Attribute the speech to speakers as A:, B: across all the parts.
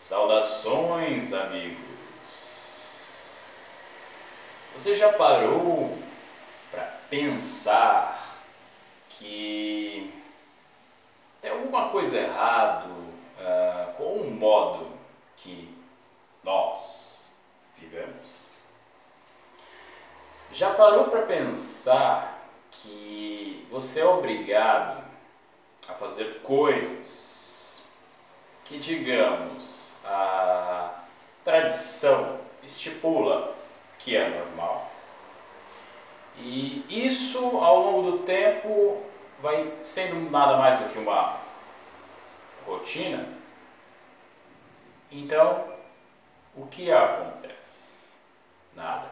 A: Saudações, amigos! Você já parou para pensar que tem alguma coisa errado com o modo que nós vivemos? Já parou para pensar que você é obrigado a fazer coisas que, digamos, a tradição estipula que é normal? E isso, ao longo do tempo, vai sendo nada mais do que uma rotina. Então, o que acontece? Nada.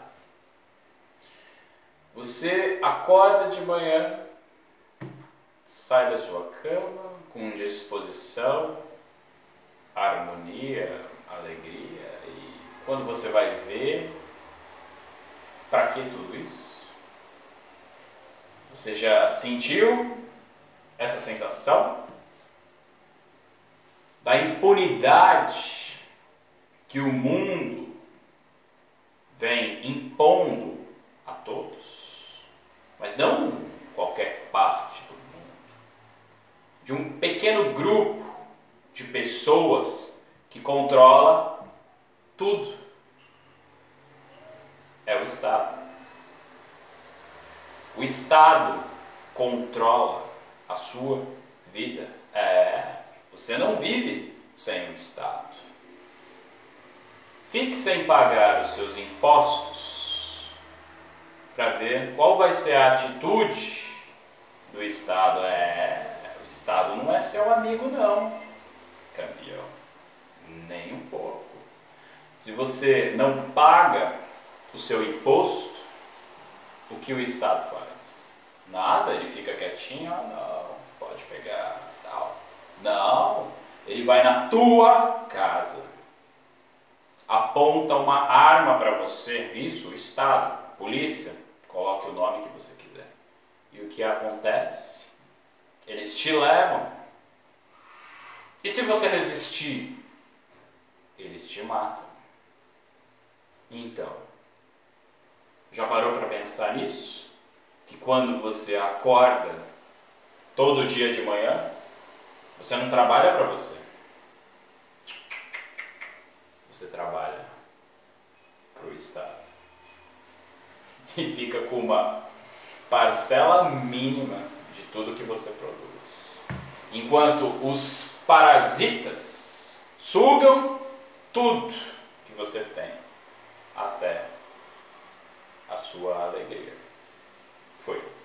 A: Você acorda de manhã, sai da sua cama com disposição, harmonia, alegria, e quando você vai ver, para que tudo isso? Você já sentiu essa sensação da impunidade que o mundo vem impondo a todos? Mas não qualquer parte do mundo. De um pequeno grupo de pessoas que controla tudo. É o Estado. O Estado controla a sua vida. Você não vive sem o Estado. Fique sem pagar os seus impostos para ver qual vai ser a atitude do Estado. O Estado não é seu amigo não, campeão, nem um pouco. Se você não paga o seu imposto, o que o Estado faz? Nada, ele fica quietinho, não, pode pegar, tal. Não, ele vai na tua casa, aponta uma arma para você, isso, o Estado, polícia, coloque o nome que você quiser. E o que acontece? Eles te levam. E se você resistir, eles te matam. Então, já parou para pensar nisso? Que quando você acorda todo dia de manhã, você não trabalha para você. Você trabalha para o Estado. E fica com uma parcela mínima de tudo que você produz. Enquanto os parasitas sugam tudo que você tem, até a sua alegria. Foi.